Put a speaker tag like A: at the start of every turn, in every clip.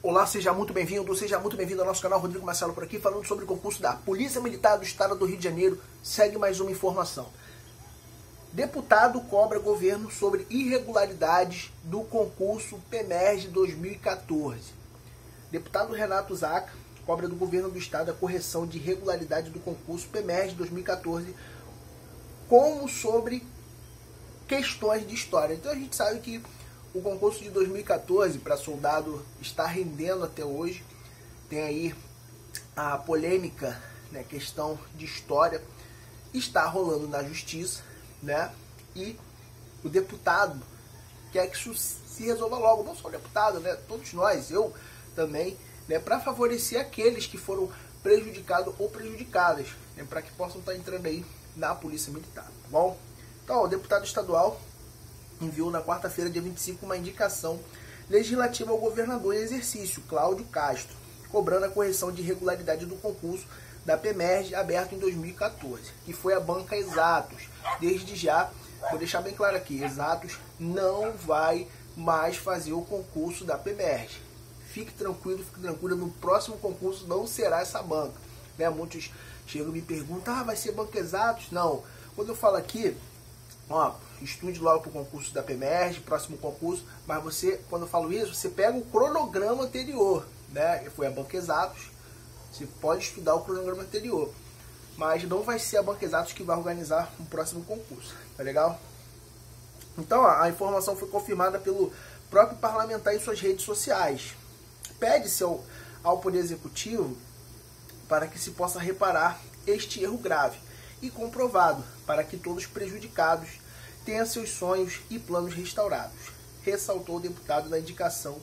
A: Olá, seja muito bem-vindo ao nosso canal. Rodrigo Marcelo por aqui, falando sobre o concurso da Polícia Militar do Estado do Rio de Janeiro. Segue mais uma informação. Deputado cobra governo sobre irregularidades do concurso PEMERGE 2014. Deputado Renato Zaca cobra do governo do Estado a correção de irregularidade do concurso PEMERGE 2014, como sobre questões de história. Então a gente sabe que o concurso de 2014 para soldado está rendendo até hoje. Tem aí a polêmica, né, questão de história, está rolando na justiça, né? E o deputado quer que isso se resolva logo, não só o deputado, né? Todos nós, eu também, né, para favorecer aqueles que foram prejudicados ou prejudicadas, né, para que possam estar entrando aí na Polícia Militar, tá bom? Então, o deputado estadual enviou na quarta-feira, dia 25, uma indicação legislativa ao governador em exercício, Cláudio Castro, cobrando a correção de irregularidade do concurso da PEMERGE aberto em 2014, que foi a banca Exatos. Desde já, vou deixar bem claro aqui, Exatos não vai mais fazer o concurso da PEMERGE. Fique tranquilo, no próximo concurso não será essa banca, né? Muitos chegam e me perguntam, vai ser banca Exatos? Não, quando eu falo aqui, ó, estude logo para o concurso da PEMERGE, próximo concurso, mas você, quando eu falo isso, você pega o cronograma anterior, né? Foi a banca Exatos, você pode estudar o cronograma anterior, mas não vai ser a banca Exatos que vai organizar o próximo concurso, tá legal? Então, a informação foi confirmada pelo próprio parlamentar em suas redes sociais. Pede-se ao Poder Executivo para que se possa reparar este erro grave e comprovado, para que todos os prejudicados tenham seus sonhos e planos restaurados, ressaltou o deputado na indicação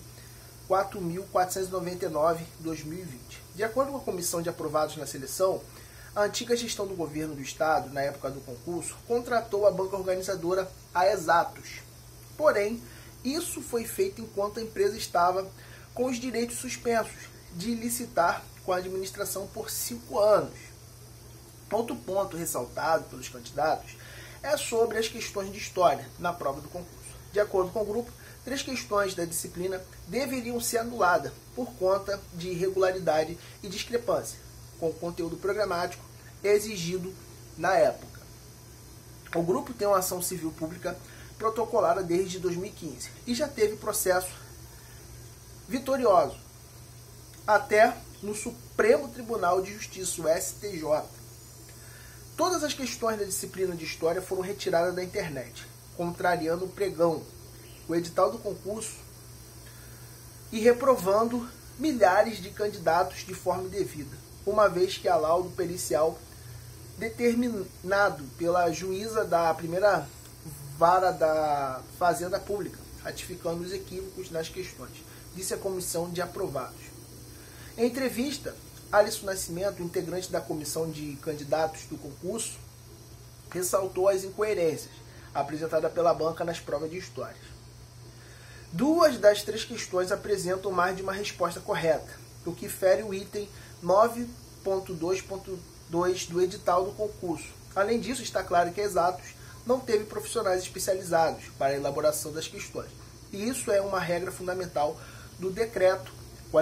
A: 4.499/2020. De acordo com a comissão de aprovados na seleção, a antiga gestão do governo do Estado, na época do concurso, contratou a banca organizadora a Exatos. Porém, isso foi feito enquanto a empresa estava com os direitos suspensos de licitar com a administração por 5 anos. Outro ponto ressaltado pelos candidatos é sobre as questões de história na prova do concurso. De acordo com o grupo, 3 questões da disciplina deveriam ser anuladas por conta de irregularidade e discrepância com o conteúdo programático exigido na época. O grupo tem uma ação civil pública protocolada desde 2015 e já teve processo vitorioso até no Supremo Tribunal de Justiça, o STJ. Todas as questões da disciplina de história foram retiradas da internet, contrariando o pregão, o edital do concurso, e reprovando milhares de candidatos de forma indevida, uma vez que a laudo pericial determinado pela juíza da primeira vara da Fazenda Pública, ratificando os equívocos nas questões, disse a comissão de aprovados. Em entrevista, Alisson Nascimento, integrante da comissão de candidatos do concurso, ressaltou as incoerências apresentadas pela banca nas provas de histórias. 2 das 3 questões apresentam mais de uma resposta correta, o que fere o item 9.2.2 do edital do concurso. Além disso, está claro que a Exatos não teve profissionais especializados para a elaboração das questões. E isso é uma regra fundamental do decreto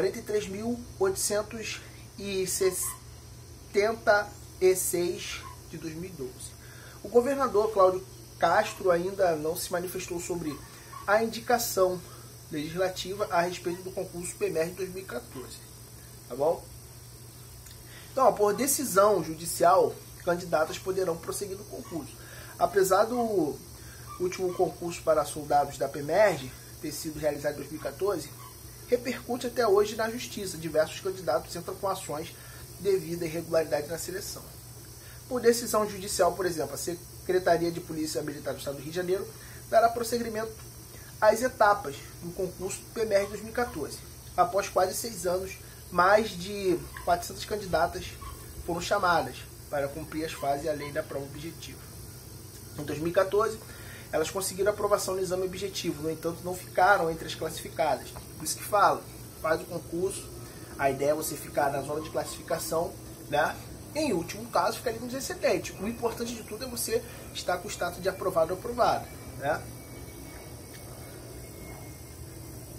A: 43.876 de 2012. O governador Cláudio Castro ainda não se manifestou sobre a indicação legislativa a respeito do concurso PEMERGE 2014. Tá bom? Então, por decisão judicial, candidatos poderão prosseguir no concurso. Apesar do último concurso para soldados da PEMERGE ter sido realizado em 2014, repercute até hoje na justiça. Diversos candidatos entram com ações devido à irregularidade na seleção. Por decisão judicial, por exemplo, a Secretaria de Polícia Militar do Estado do Rio de Janeiro dará prosseguimento às etapas do concurso PEMERGE 2014. Após quase 6 anos, mais de 400 candidatas foram chamadas para cumprir as fases além da prova objetiva. Em 2014, elas conseguiram aprovação no exame objetivo, no entanto, não ficaram entre as classificadas. Por isso que fala, faz o concurso, a ideia é você ficar na zona de classificação, né? Em último caso, ficaria nos excedentes. O importante de tudo é você estar com o status de aprovado ou aprovado, né?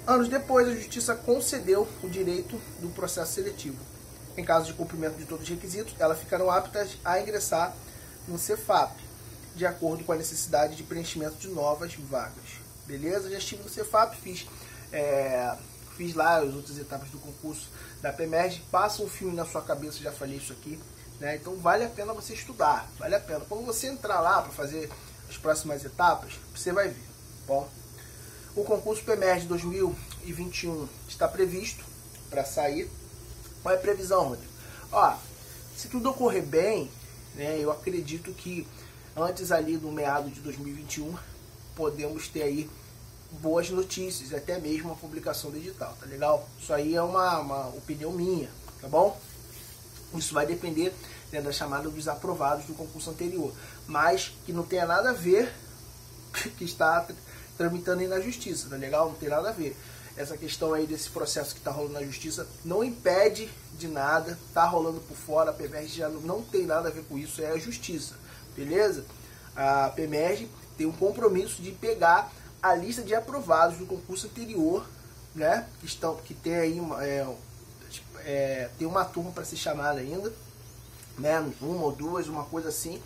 A: Anos depois, a Justiça concedeu o direito do processo seletivo. Em caso de cumprimento de todos os requisitos, elas ficarão aptas a ingressar no Cefap, de acordo com a necessidade de preenchimento de novas vagas. Beleza? Já estive no Cefap, fiz lá as outras etapas do concurso da PEMERG. Passa um filme na sua cabeça, já falei isso aqui, né? Então vale a pena você estudar, vale a pena. Quando você entrar lá para fazer as próximas etapas, você vai ver. Bom, o concurso PEMERG 2021 está previsto para sair. Qual é a previsão, Rodrigo? Ó, se tudo ocorrer bem, né, eu acredito que antes ali do meado de 2021 podemos ter aí boas notícias, até mesmo a publicação do edital, tá legal? Isso aí é uma opinião minha, tá bom? Isso vai depender, né, da chamada dos aprovados do concurso anterior, mas que não tenha nada a ver que está tramitando aí na justiça, tá legal? Não tem nada a ver. Essa questão aí desse processo que está rolando na justiça não impede de nada, tá rolando por fora, a PEMERG já não tem nada a ver com isso, é a justiça, beleza? A PEMERG tem um compromisso de pegar a lista de aprovados do concurso anterior, né? Que tem aí tem uma turma para ser chamada ainda, né? Uma ou duas, uma coisa assim.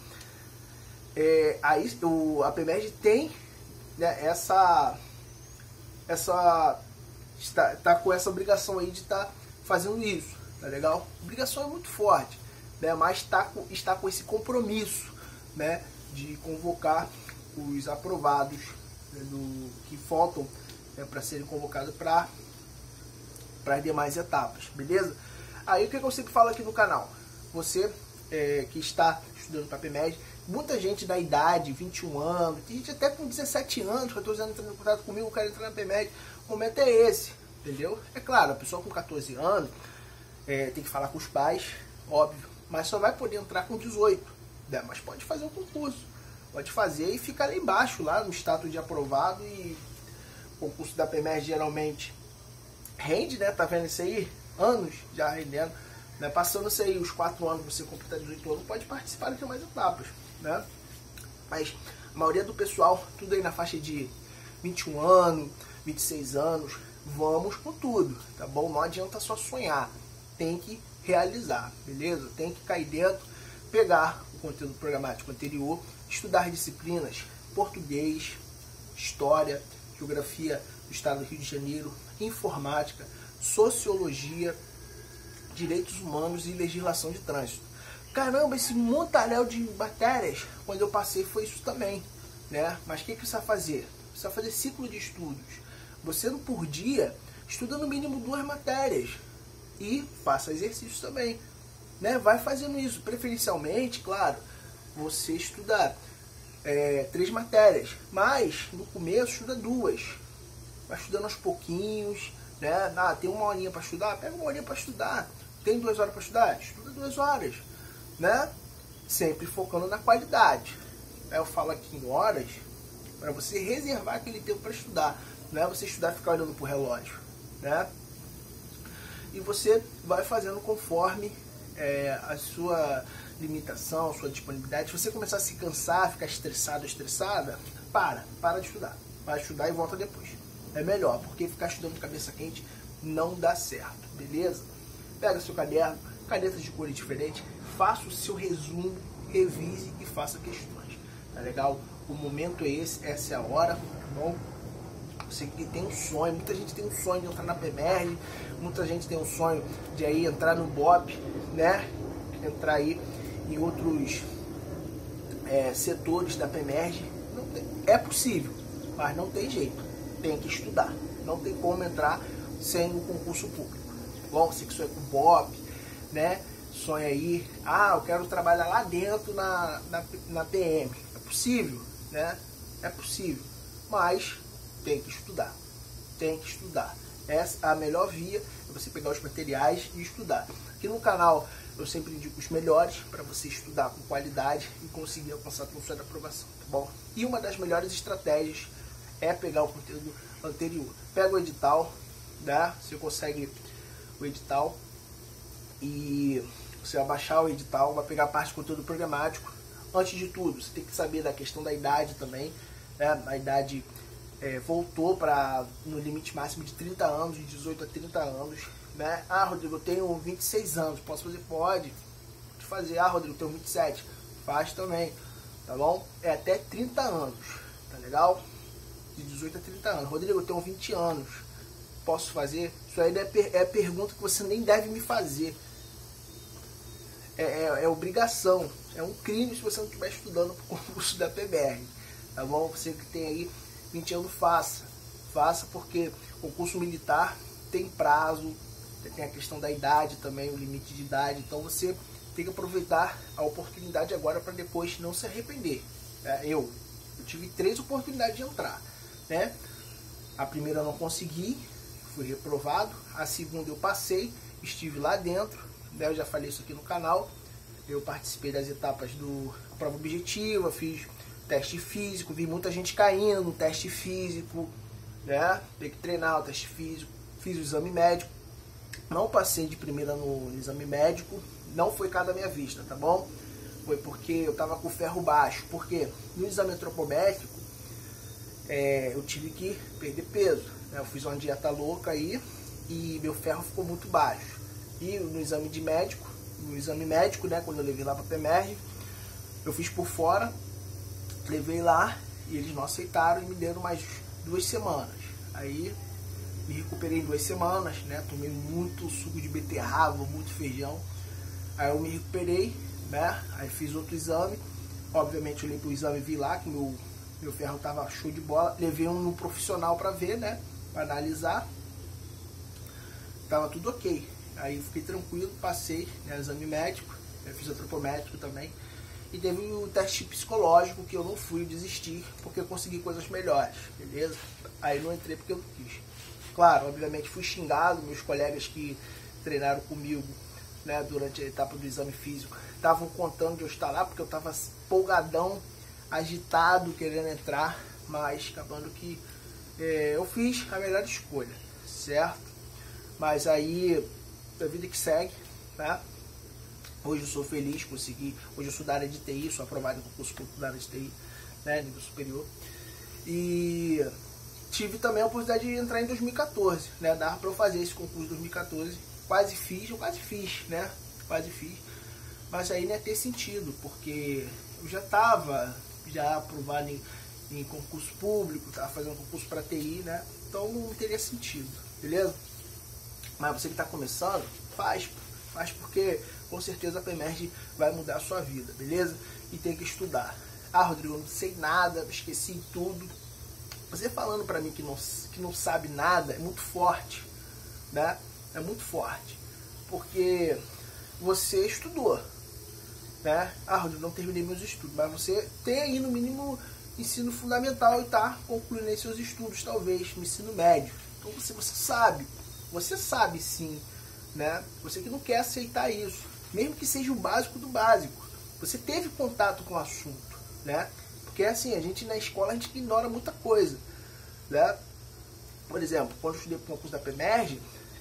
A: Aí a PEMERG tem, né, está com essa obrigação aí de estar fazendo isso, tá legal? A obrigação é muito forte, né? Mas está com esse compromisso, né, de convocar os aprovados, né, que faltam, né, para serem convocados para as demais etapas, beleza? Aí o que eu sempre falo aqui no canal, você que está estudando para a PEMERG, muita gente da idade, 21 anos, tem gente até com 17 anos, 14 anos entrando em contato comigo, quero entrar na PEMERG, o momento é esse, entendeu? É claro, a pessoa com 14 anos tem que falar com os pais, óbvio, mas só vai poder entrar com 18, né? Mas pode fazer o concurso, pode fazer e ficar lá embaixo, lá no status de aprovado, e o concurso da PEMERG geralmente rende, né? Tá vendo isso aí? Anos já rendendo, né? Passando isso aí, os 4 anos, você completar 18 anos, pode participar das demais etapas, né? Mas a maioria do pessoal, tudo aí na faixa de 21 anos, 26 anos, vamos com tudo, tá bom? Não adianta só sonhar, tem que realizar, beleza? Tem que cair dentro, pegar o conteúdo programático anterior, estudar disciplinas, português, história, geografia do estado do Rio de Janeiro, informática, sociologia, direitos humanos e legislação de trânsito. Caramba, esse montaréu de matérias, quando eu passei, foi isso também, né? Mas o que você vai fazer? Você vai fazer ciclo de estudos. Você, por dia, estuda no mínimo 2 matérias. E faça exercícios também, né? Vai fazendo isso. Preferencialmente, claro, você estuda 3 matérias. Mas, no começo, estuda 2. Vai estudando aos pouquinhos, né? Tem 1 horinha para estudar? Pega 1 horinha para estudar. Tem 2 horas para estudar? Estuda 2 horas, né? Sempre focando na qualidade. Eu falo aqui em horas, para você reservar aquele tempo para estudar. Não é você estudar e ficar olhando para o relógio, né? E você vai fazendo conforme a sua limitação, a sua disponibilidade. Se você começar a se cansar, ficar estressado, estressada, para de estudar. Vai estudar e volta depois. É melhor, porque ficar estudando de cabeça quente não dá certo, beleza? Pega seu caderno, canetas de cores diferentes, faça o seu resumo, revise e faça questões, tá legal? O momento é esse, essa é a hora, tá bom? Você que tem um sonho, muita gente tem um sonho de entrar na PEMERG, muita gente tem um sonho de aí entrar no BOP, né? Entrar aí em outros setores da PEMERG. É possível, mas não tem jeito, tem que estudar, não tem como entrar sem o concurso público, tá bom? Você que sonha com BOP, né? Sonha aí, eu quero trabalhar lá dentro na PM, é possível, né? É possível, mas tem que estudar, tem que estudar. Essa é a melhor via, é você pegar os materiais e estudar. Aqui no canal eu sempre indico os melhores para você estudar com qualidade e conseguir alcançar a sua aprovação, tá bom? E uma das melhores estratégias é pegar o conteúdo anterior. Pega o edital, né? Você consegue o edital e você vai baixar o edital, vai pegar a parte de conteúdo programático. Antes de tudo, você tem que saber da questão da idade também, né? A idade voltou para no limite máximo de 30 anos, de 18 a 30 anos, né? Ah, Rodrigo, eu tenho 26 anos, posso fazer? Pode fazer. Ah, Rodrigo, eu tenho 27, faz também, tá bom? É até 30 anos, tá legal? De 18 a 30 anos. Rodrigo, eu tenho 20 anos, posso fazer? Isso aí é pergunta que você nem deve me fazer. É obrigação, é um crime se você não estiver estudando para o concurso da PBR, tá bom? Você que tem aí 20 anos, faça, porque o concurso militar tem prazo, tem a questão da idade também, o limite de idade, então você tem que aproveitar a oportunidade agora para depois não se arrepender. Eu tive 3 oportunidades de entrar, né? A primeira eu não consegui, fui reprovado, a segunda eu passei, estive lá dentro, né? Eu já falei isso aqui no canal, eu participei das etapas do prova objetiva, fiz teste físico, vi muita gente caindo no teste físico, né? Tem que treinar o teste físico, fiz o exame médico, não passei de primeira no exame médico, não foi cada minha vista, tá bom? Foi porque eu tava com ferro baixo, porque no exame antropométrico eu tive que perder peso, né? Eu fiz uma dieta louca aí e meu ferro ficou muito baixo. E no exame médico, né, quando eu levei lá para a PMR, eu fiz por fora, levei lá e eles não aceitaram e me deram mais 2 semanas. Aí me recuperei em 2 semanas, né, tomei muito suco de beterraba, muito feijão. Aí eu me recuperei, né, aí fiz outro exame. Obviamente eu olhei pro exame e vi lá que meu ferro tava show de bola. Levei um profissional para ver, né, para analisar. Tava tudo ok. Aí fiquei tranquilo, passei, né, exame médico, fiz antropométrico também. E teve o teste psicológico que eu não fui desistir, porque eu consegui coisas melhores, beleza? Aí não entrei porque eu não quis. Claro, obviamente fui xingado, meus colegas que treinaram comigo, né, durante a etapa do exame físico, estavam contando de eu estar lá, porque eu estava empolgadão, agitado, querendo entrar, mas acabando que eu fiz a melhor escolha, certo? Mas aí, a vida que segue, né? Hoje eu sou feliz, consegui. Hoje eu sou da área de TI, sou aprovado no concurso público da área de TI, né? Nível superior. E tive também a oportunidade de entrar em 2014, né? Dava para eu fazer esse concurso em 2014. Quase fiz, né? Quase fiz. Mas aí não ia ter sentido, porque eu já estava aprovado em concurso público, estava fazendo concurso para TI, né? Então não teria sentido, beleza? Mas você que está começando, faz porque com certeza a PMERG vai mudar a sua vida, beleza? E tem que estudar. Ah, Rodrigo, eu não sei nada, esqueci tudo. Você falando para mim que não sabe nada é muito forte, né? É muito forte, porque você estudou, né? Ah, Rodrigo, não terminei meus estudos, mas você tem aí no mínimo ensino fundamental e está concluindo aí seus estudos, talvez, no ensino médio. Então você sabe sim, né? Você que não quer aceitar isso, mesmo que seja o básico do básico. Você teve contato com o assunto, né? Porque assim, a gente na escola a gente ignora muita coisa, né? Por exemplo, quando eu estudei para o concurso da PMERG,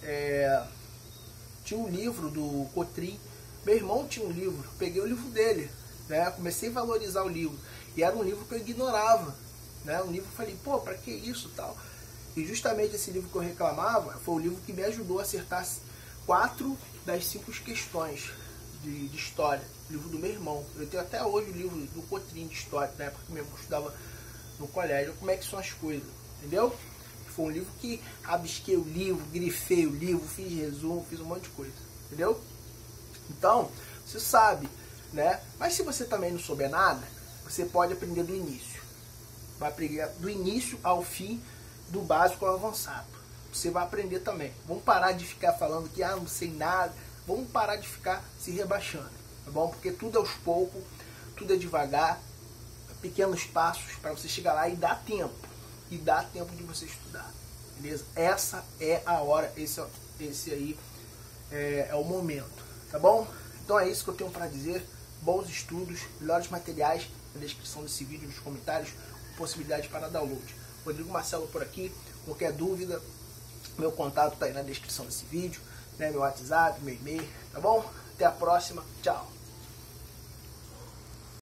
A: tinha um livro do Cotrim. Meu irmão tinha um livro, peguei o livro dele, né? Comecei a valorizar o livro. E era um livro que eu ignorava, né? Um livro que eu falei, pô, pra que isso e tal? E justamente esse livro que eu reclamava foi o livro que me ajudou a acertar 4 das 5 questões de história. O livro do meu irmão. Eu tenho até hoje o livro do Cotrim de história, na época que meu irmão estudava no colégio. Como é que são as coisas, entendeu? Foi um livro que rabisquei o livro, grifei o livro, fiz resumo, fiz um monte de coisa, entendeu? Então, você sabe, né? Mas se você também não souber nada, você pode aprender do início. Vai aprender do início ao fim, do básico ao avançado. Você vai aprender também. Vamos parar de ficar falando que não sei nada. Vamos parar de ficar se rebaixando, tá bom? Porque tudo é aos poucos, tudo é devagar, pequenos passos para você chegar lá e dar tempo. E dá tempo de você estudar, beleza? Essa é a hora, esse aí é o momento, tá bom? Então é isso que eu tenho para dizer. Bons estudos, melhores materiais na descrição desse vídeo, nos comentários, possibilidade para download. Rodrigo Marcelo por aqui. Qualquer dúvida, meu contato está aí na descrição desse vídeo, né? Meu WhatsApp, meu e-mail, tá bom? Até a próxima, tchau!